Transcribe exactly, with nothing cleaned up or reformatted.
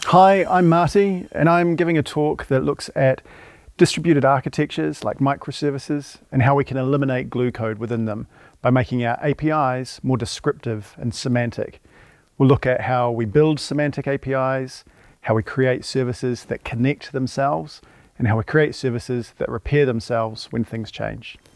Hi, I'm Marty, and I'm giving a talk that looks at distributed architectures like microservices and how we can eliminate glue code within them by making our A P Is more descriptive and semantic. We'll look at how we build semantic A P Is, how we create services that connect themselves, and how we create services that repair themselves when things change.